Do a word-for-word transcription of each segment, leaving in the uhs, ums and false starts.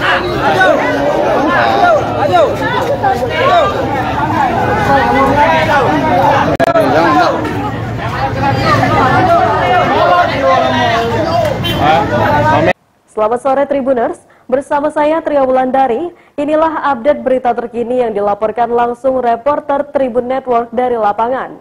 Selamat sore Tribuners, bersama saya Tria Wulandari. Inilah update berita terkini yang dilaporkan langsung reporter Tribun Network dari lapangan.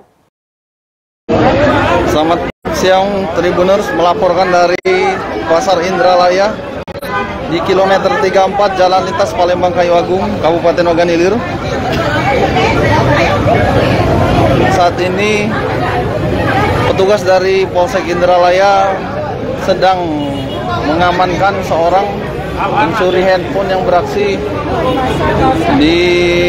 Selamat siang Tribuners, melaporkan dari Pasar Indralaya di kilometer tiga puluh empat Jalan Lintas Palembang Kayu Agung, Kabupaten Ogan Ilir. Saat ini petugas dari Polsek Indralaya sedang mengamankan seorang pencuri handphone yang beraksi di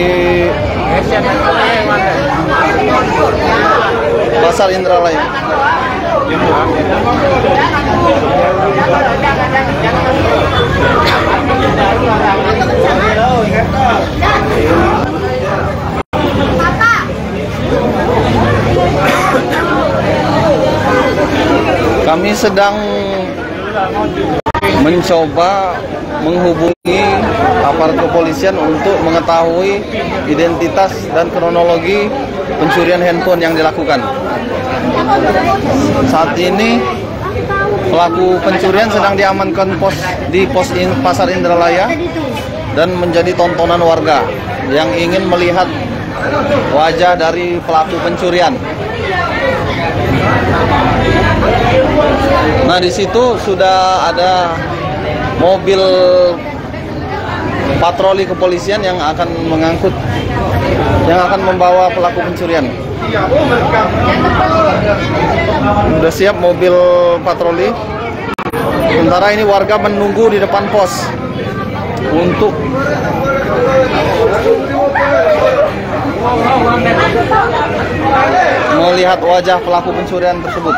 Pasar Indralaya. Kami sedang mencoba menghubungi aparat kepolisian untuk mengetahui identitas dan kronologi pencurian handphone yang dilakukan. Saat ini pelaku pencurian sedang diamankan pos di pos in, Pasar Indralaya dan menjadi tontonan warga yang ingin melihat wajah dari pelaku pencurian. Nah, di situ sudah ada mobil patroli kepolisian yang akan mengangkut, yang akan membawa pelaku pencurian. Sudah siap mobil patroli. Sementara ini warga menunggu di depan pos untuk melihat wajah pelaku pencurian tersebut.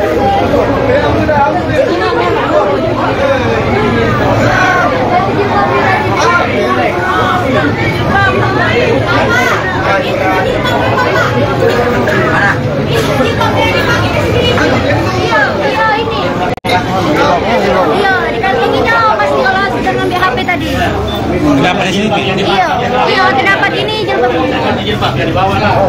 Iya, di kantinnya pas kalau sedang ngambil H P tadi. Kenapa di sini? Iya, iya, kenapa gini jilbab? Jilbab ya di bawah lah.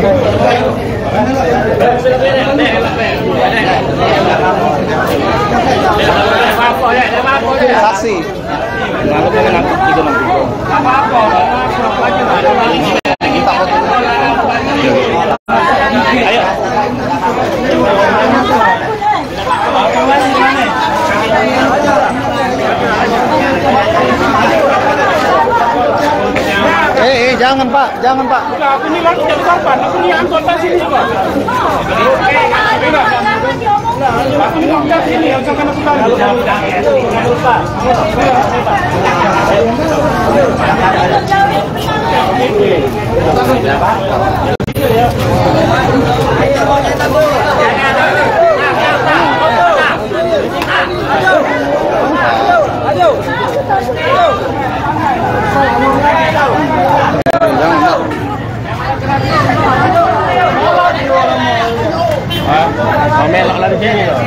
Saksi. Nangkep nangkep juga nanti. Apa-apa. Kita foto. Ayo. Eh, eh, jangan Pak, jangan Pak. Aku ini langsung jadi korban, aku ini anggota sini Pak. Aku ini anggota sini, yang akan aku tahu. Melok lari sini loh.